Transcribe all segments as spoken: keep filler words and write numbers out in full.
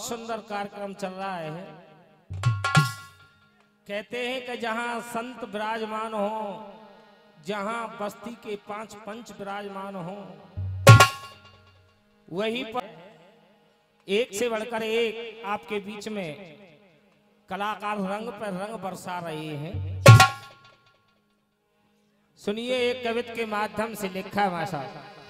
सुंदर कार्यक्रम चल रहा है। कहते हैं कि जहां संत विराजमान हो, जहां बस्ती के पांच पंच विराजमान हो, वहीं पर एक से बढ़कर एक आपके बीच में कलाकार रंग पर रंग बरसा रहे हैं। सुनिए, एक कविता के माध्यम से लिखा है माशा।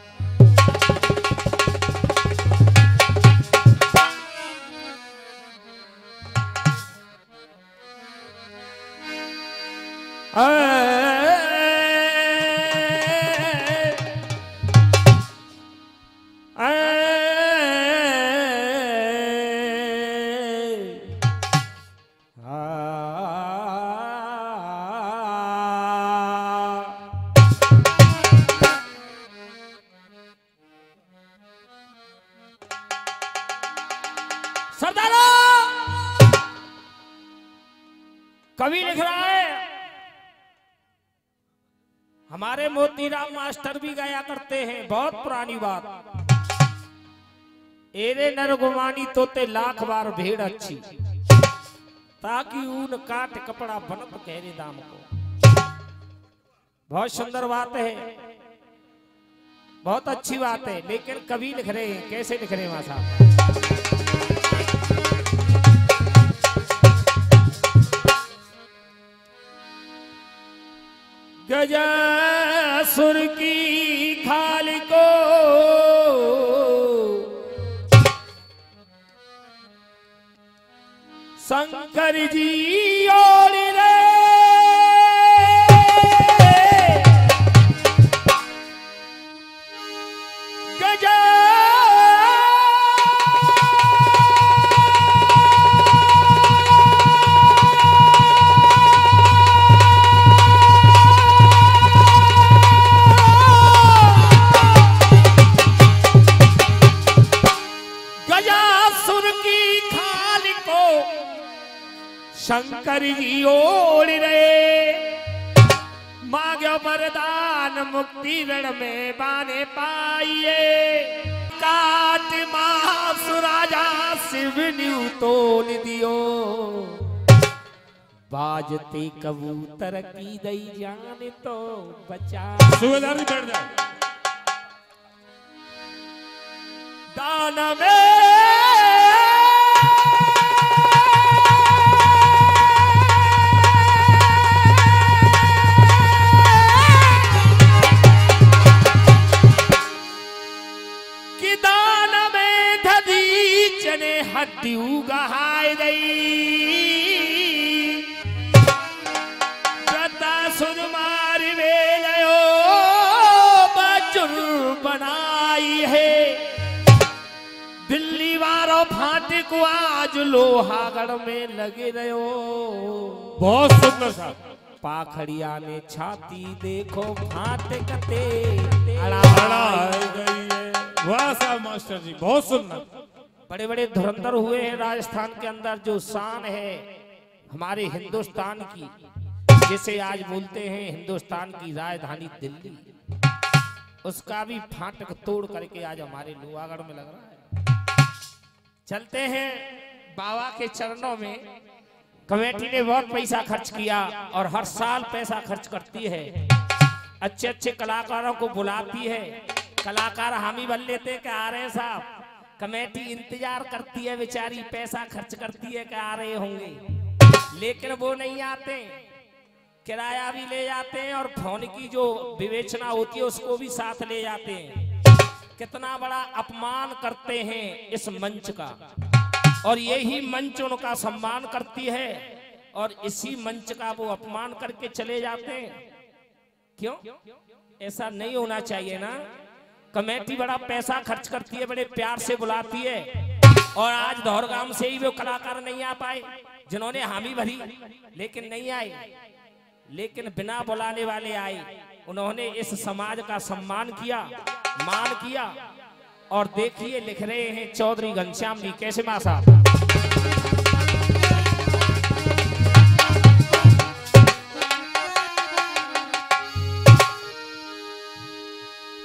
सरदारों, कवि लिख रहा है, हमारे मोतीराम मास्टर भी गाया करते हैं, बहुत पुरानी बात। एरे नर गुमानी तोते लाख बार भेड़ अच्छी, ताकि ऊन काट कपड़ा बनत गहरे दाम को। बहुत सुंदर बात है, बहुत अच्छी बात है, लेकिन कवि लिख रहे हैं, कैसे लिख रहे हैं वहां साहब? गजासुर की खाल को शंकर जी और रे गजा शंकर जी ओढ़ रहे, मांगो वरदान मुक्ति रण में बाने पाइए। काट महासुराजा शिव न्यू तोल दियो, बाजते कबूतर की दई जान तो बचा। सुबेदार जी बैठ जाओ। दान में हड्डी उगाहाय दई, गदा सुन मार वेलयो बजुर बनाई है। दिल्ली वारो फाटे को आज लोहागढ़ में लगे रहो। बहुत सुंदर साहब। पाखड़िया ने छाती देखो फाटे कते अड़ा गई है। वाह साहब मास्टर जी, बहुत सुंदर। बड़े बड़े धुरंधर हुए हैं राजस्थान के अंदर। जो शान है हमारे हिंदुस्तान की, जिसे आज बोलते हैं हिंदुस्तान की राजधानी दिल्ली, उसका भी फाटक तोड़ करके आज हमारे लोहागढ़ में लग रहा है। चलते हैं बाबा के चरणों में। कमेटी ने बहुत पैसा खर्च किया और हर साल पैसा खर्च करती है, अच्छे अच्छे कलाकारों को बुलाती है। कलाकार हामी बन लेते कि आ रहे हैं साहब, कमेटी इंतजार करती है बेचारी, पैसा खर्च करती है कि आ रहे होंगे, लेकिन वो नहीं आते। किराया भी ले जाते हैं और फोन की जो विवेचना होती है उसको भी साथ ले जाते हैं। कितना बड़ा अपमान करते हैं इस मंच का, और यही मंच उनका सम्मान करती है, और इसी मंच का वो अपमान करके चले जाते हैं। क्यों? ऐसा नहीं होना चाहिए ना। कमेटी बड़ा पैसा खर्च करती है, बड़े प्यार से बुलाती है, और आज दौड़गाम से ही वो कलाकार नहीं आ पाए जिन्होंने हामी भरी, लेकिन नहीं आए। लेकिन बिना बुलाने वाले आए, उन्होंने इस समाज का सम्मान किया, मान किया। और देखिए लिख रहे हैं चौधरी घनश्याम जी, कैसे मासा।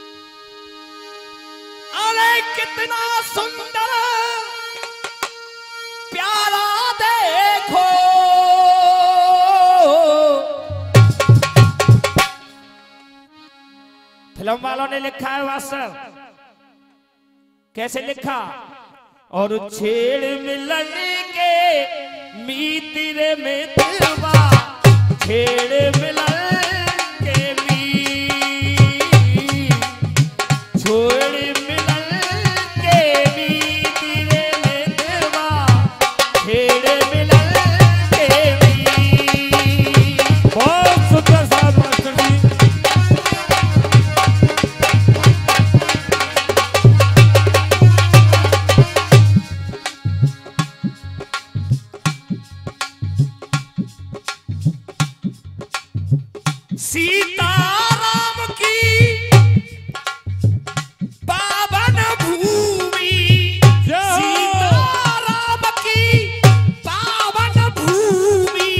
कितना सुंदर फिल्म वालों ने लिखा है मास्टर, कैसे लिखा? और छेड़ मिलन के मीतिरे में दिलवा, छेड़ मिलन के मी छोड़ मिलन के मीतिरे में दिलवा, छेड़ मिलन के मी। बहुत सुंदर साहब मास्टर जी। सीताराम की पावन भूमि, सीताराम की पावन भूमि,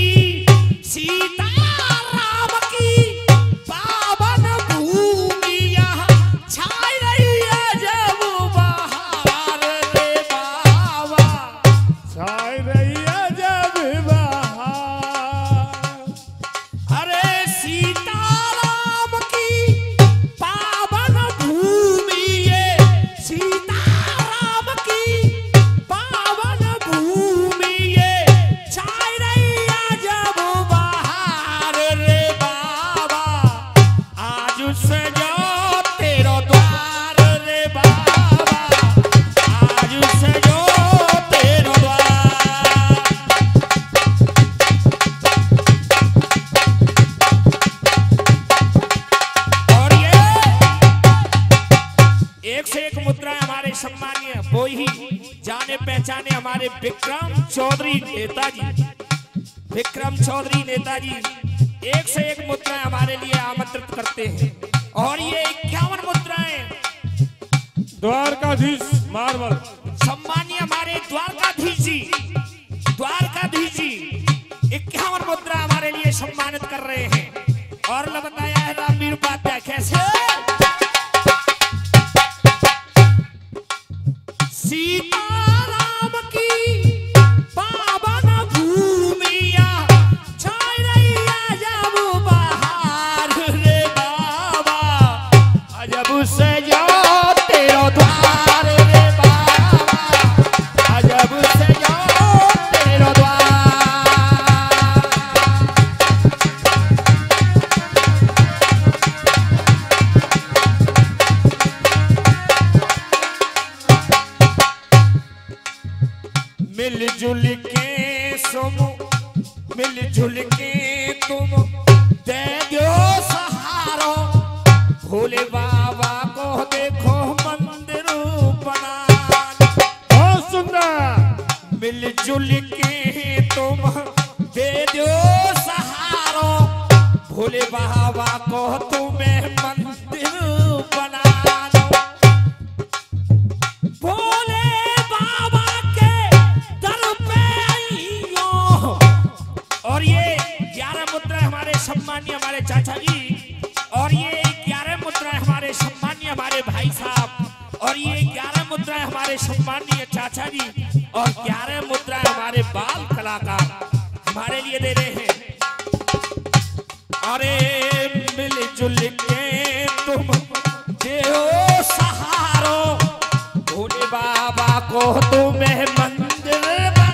सीताराम की पावन भूमि, यहाँ छाई रही है जब बहार रे बाबा, छाई रही है जब बहार। अरे सीताराम की पावन भूमि, ये सीताराम की पावन भूमि, ये छाई रही है जब बहार रे बाबा, आज से जाओ तेरो द्वार रे बाबा, आज से जाओ तेरो द्वार। और ये एक से एक मुद्राएं हमारे सम्मानीय वो ही जाने पहचाने हमारे विक्रम चौधरी नेताजी, विक्रम चौधरी नेताजी एक से एक मुद्राएं हमारे लिए आमंत्रित करते हैं। और ये इक्यावन मुद्राएं द्वारकाधीश मार्बल, सम्मानीय हमारे द्वारकाधीश जी, द्वारकाधीश जी इक्यावन मुद्रा हमारे लिए सम्मानित कर रहे हैं। और बताया है रामवीर उपाध्याय कैसे? सीताराम की पावन भूमिया, छाई रही है जब बहार रे बाबा, अजब से जाओ तेरो द्वार रे बाबा, अजब से जाओ तेरो द्वार। मिलजुल के सुम मिलजुल के तुम दे दो सहारो, भोले बाबा को देखो मंदिर बना। बहुत सुंदर। मिलजुल के तुम दे दो सहारो, भोले बाबा को तुम्हें मंदिर बना दो। भोले बाबा के दर पे आइयो। और ये ग्यारह मुद्रा हमारे सम्मानीय हमारे चाचा जी, और ये ग्यारह मुद्रा हमारे सम्मानीय हमारे भाई साहब, और ये ग्यारह मुद्रा हमारे सम्मानीय चाचा जी, और ग्यारह मुद्रा हमारे बाल कलाकार हमारे लिए दे रहे हैं। अरे मिलजुल के तुम देओ सहारो, भोले बाबा को तुम्हें मंदिर बना।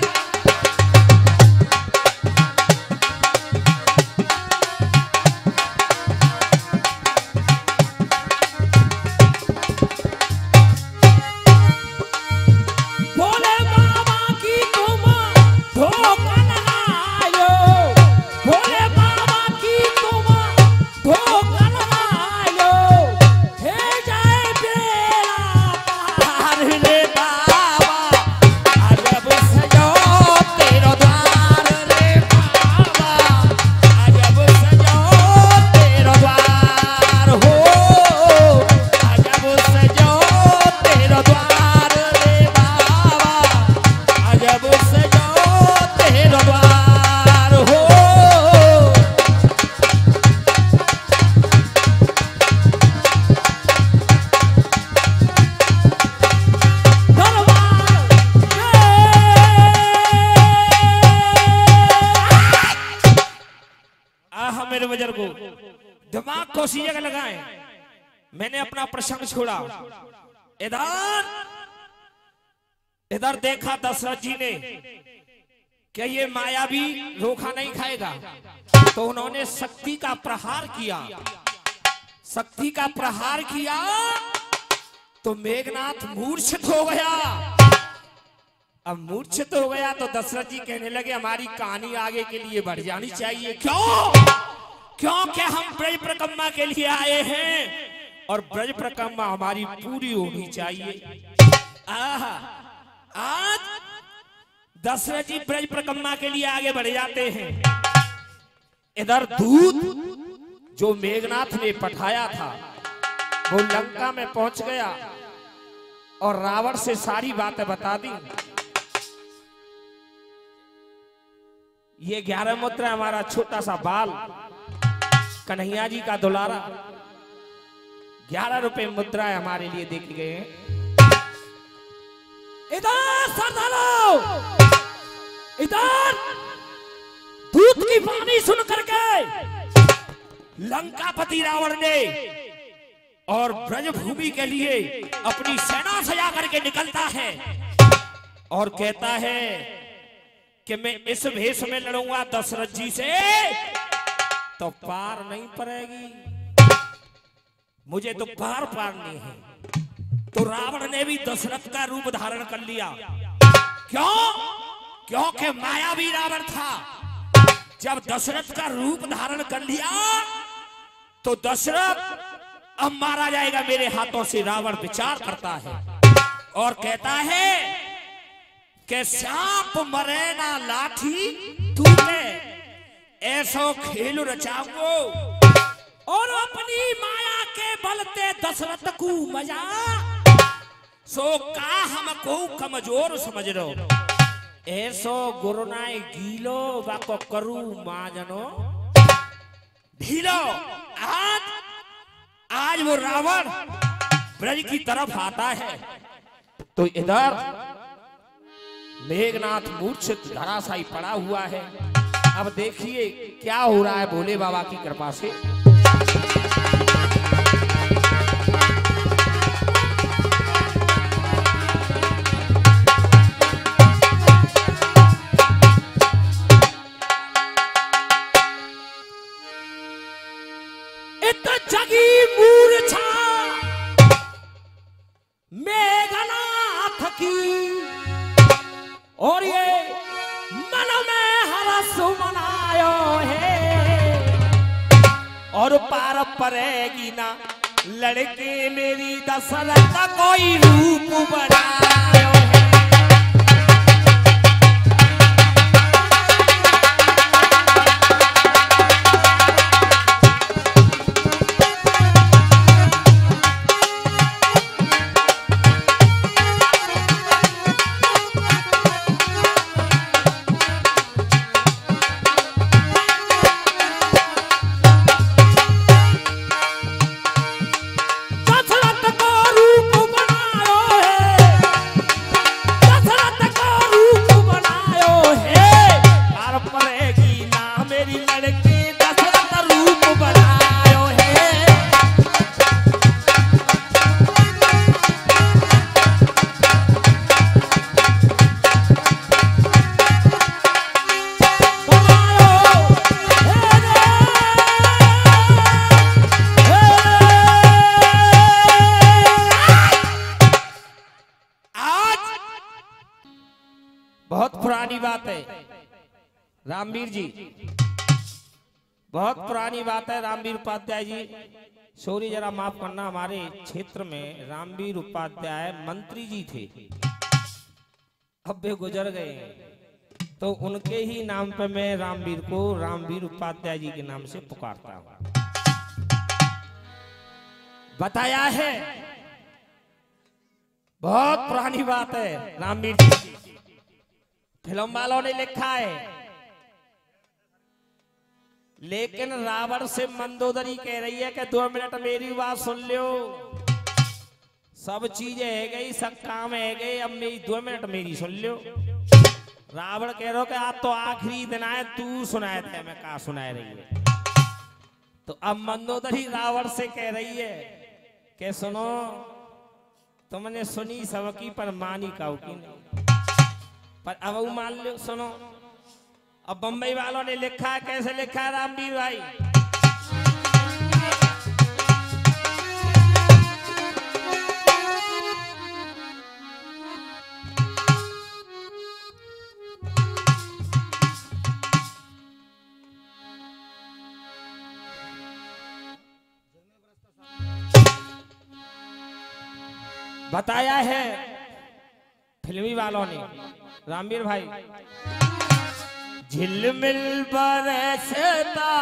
भोले बाबा की तुम धोखन आयो, भोले बाबा की तुम धोखन आयो, हे जाए बेड़ा पार रे बाबा, अजब सजो तेरो द्वार रे बाबा, अजब सजो तेरो द्वार हो, अजब सजो तेरो द्वार रे बाबा, अजब सजो तेरो द्वार हो। आहा मेरे बुजुर्गों, दिमाग को उसी जगह लगाएं। मैंने अपना प्रसंग छोड़ा। इधर इधर देखा दशरथ जी ने कि ये मायावी रोका नहीं खाएगा, तो उन्होंने शक्ति का प्रहार किया। शक्ति का प्रहार किया तो मेघनाथ मूर्छित हो गया। अब मूर्छित हो गया तो दशरथ जी कहने लगे हमारी कहानी आगे के लिए बढ़ जानी चाहिए। क्यों? क्योंकि हम ब्रज परिक्रमा के लिए आए हैं और ब्रज परिक्रमा हमारी पूरी होनी चाहिए। आह, आज दशरथ जी ब्रज परिक्रमा के लिए आगे बढ़ जाते हैं। इधर दूत जो मेघनाथ ने पठाया था वो लंका में पहुंच गया और रावण से सारी बातें बता दी। ये ग्यारह मुद्रा हमारा छोटा सा बाल कन्हैया जी का दुलारा, ग्यारह रुपए मुद्रा हमारे लिए देखे गए हैं। इधर सरदारों, इधर दूत की वाणी सुन करके लंकापति रावण ने और ब्रजभूमि के लिए अपनी सेना सजा करके निकलता है और कहता है कि मैं इस भेष में लड़ूंगा दशरथ जी से तो पार नहीं पड़ेगी, मुझे तो पार पारनी है। तो रावण ने भी दशरथ का रूप धारण कर लिया। क्यों? क्योंकि मायावी रावण था। जब दशरथ का रूप धारण कर लिया तो दशरथ अब मारा जाएगा मेरे हाथों से, रावण विचार करता है और कहता है कि सांप मरे ना लाठी तूने ऐसो खेल रचाओ और अपनी माया के बलते दशरथ को मजा सो का हमको कमजोर समझ लो, ऐसो गुरुनाय गीलो बाको करू माजनो ढीलो। आज आज वो रावण ब्रज की तरफ आता है तो इधर मेघनाथ मूर्छित धराशायी पड़ा हुआ है। अब देखिए क्या हो रहा है भोले बाबा की कृपा से। जगी मूर्छा मेघनाथ की और ये मन में हरस मनायो है और पार पड़ेगी ना लड़के मेरी दशरथ कोई रूप बनायो है। बहुत पुरानी बात है रामवीर जी, बहुत पुरानी बात है रामवीर उपाध्याय जी। सॉरी जरा माफ करना, हमारे क्षेत्र में रामवीर उपाध्याय मंत्री जी थे, अब वे गुजर गए हैं तो उनके ही नाम पे मैं रामवीर को रामवीर उपाध्याय जी के नाम से पुकारता हूं। बताया है, बहुत पुरानी बात है रामवीर जी, फिल्म वालों ने लिखा है। लेकिन रावण से मंदोदरी कह रही है कि दो मिनट मेरी बात सुन लो, सब चीजें है गई, सब काम है गए, अब मेरी दो मिनट मेरी सुन लो। रावण कह रहा कि आप तो आखिरी दिन आए, तू सुनाए थे मैं कहा सुनाए रही है। तो अब मंदोदरी रावण से कह रही है के सुनो तुमने सुनी सबकी पर मानी काऊ की नहीं, पर अब वो मान लो सुनो। अब बम्बई वालों ने लिखा है, कैसे लिखा है रामवीर भाई? बताया है फिल्मी वालों ने रामवीर भाई, झिलमिल बरसता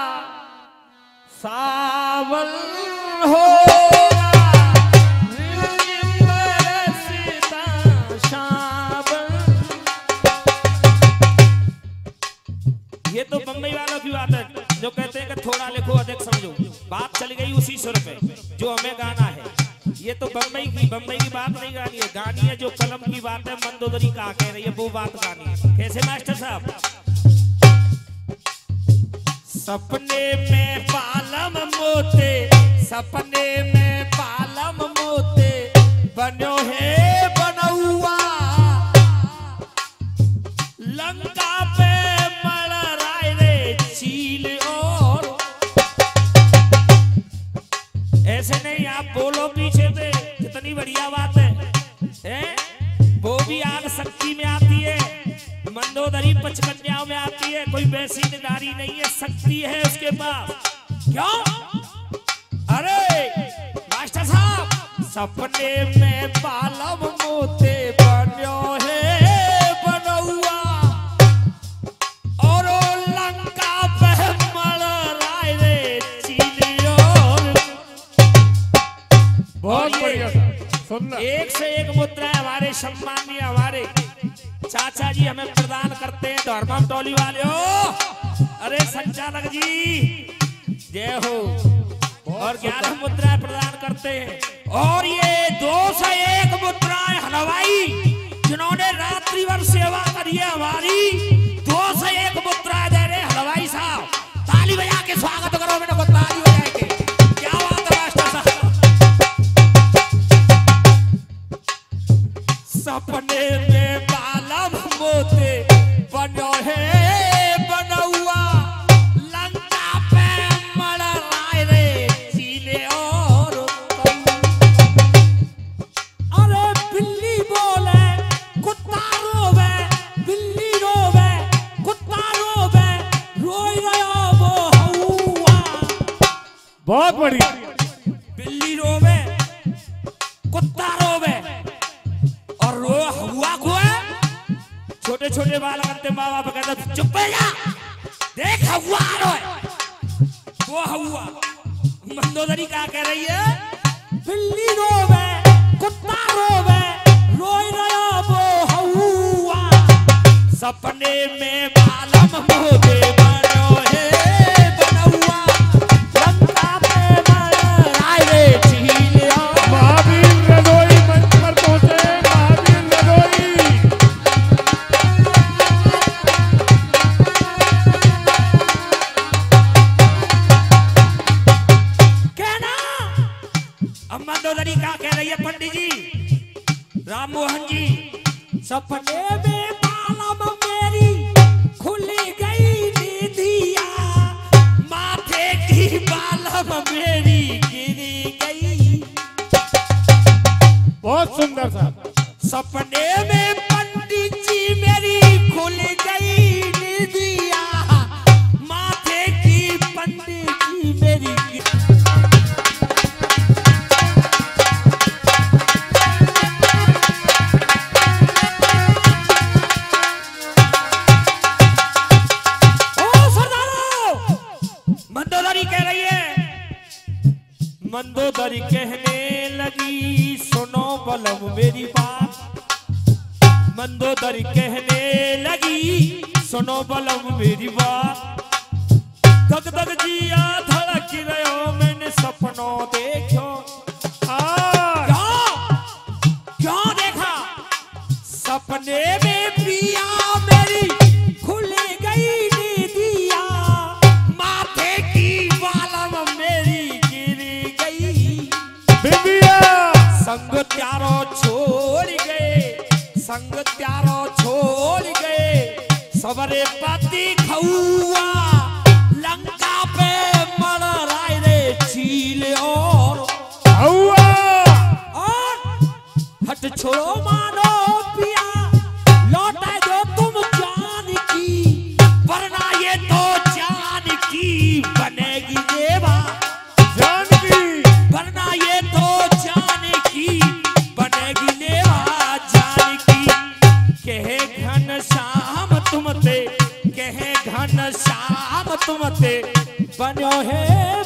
सावन होगा, झिलमिल बरसता सावन। ये तो बम्बई वालों की बात है जो कहते हैं कि थोड़ा लिखो अधिक समझो। बात चल गई उसी सुर पे जो हमें गाना है। ये तो बम्बई की बम्बई की बात नहीं गानी है, गानी है जो कलम की बात है, मंदोदरी का कह रही है वो बात गानी है। कैसे मास्टर साहब? सपने में पालम मोते, सपने में पालम मोते बनो है बनौआ, लंका पे मर राय रे चील। और ऐसे नहीं आप बोलो पीछे पे, कितनी बढ़िया बात है, है? वो भी आग शक्ति में आती है, मंदोदरी पचकन्याओं में आती है, कोई वैसी निगारी नहीं है, शक्ति है उसके पास। क्यों? अरे मास्टर साहब, सपने में पालम मोते बनो है बनौआ, और लंका पे मर राय रे चीलियों। बहुत बढ़िया सुनना। एक से एक मुद्रा हमारे सम्मानीय हमारे चाचा जी हमें प्रदान करते हैं, धर्मम टोली वाले हो। अरे संचालक जी जय हो। और ग्यारह मुद्राएं प्रदान करते हैं। और ये दो से एक मुद्राएं हलवाई जिन्होंने रात्रि भर सेवा करी है हमारी, दो से एक मुद्राएं दे रहे हलवाई साहब। ताली बजा के स्वागत करो मेरे को, ताली बजा के। क्या बात है मास्टर साहब? सपने में पालम मोते बनो है बनौआ, लंका पे मर राय रे चीले और अरे बिल्ली बोले कुत्ता रोवे, बिल्ली रोवे कुत्ता रोवे, रोई रहा वो हौआ। बहुत बढ़िया। बिल्ली रोवे कुत्ता रोवे और रो हुआ को है। छोटे छोटे बाल करते माँ बाप कहते चुप जा, देख हुआ रोए, वो हुआ। मंदोदरी क्या कह रही है? बिल्ली रोवे कुत्ता रोवे, रोई रहा वो हुआ, सपने में पालम मोते बनो है बनौआ, लंका पे मर राय रे चीलिया। महावीर रदोई मंच पर पहुंचे, महावीर रदोई। कहना अब मंदोदरी क्या कह रही है पंडित जी राम मोहन जी? सपने में पालम मेरी खुल गई निधिया, माथे की पालम मेरी गिरी गई। बहुत सुंदर साहब। सपने में पंडित जी मेरी खुल गई निधिया, माथे की पंडित जी मेरी गिरी। मंदोदरी कह रही है, मंदोदरी कहने लगी सुनो बलम मेरी बात, मंदोदरी कहने लगी सुनो बलम मेरी बात, धक धक जिया धड़क रहो मैंने सपनों देखो। क्यों क्यों देखा? सपने में पिया मेरी खुल गई निधिया, माथे की बालम मेरी गिर गई। बिबिया सबरे पति खौआ लंका पे मर राय रे चील और हौआ और हट छोड़ो मारो पिया लौटा दो तुम जान की वरना ये तो जान की बनेगी देवा जान की वरना ये तो जान की बनेगी देवा जान की कहे घन श्याम तुम ते कहे घन श्याम तुम ते बनो है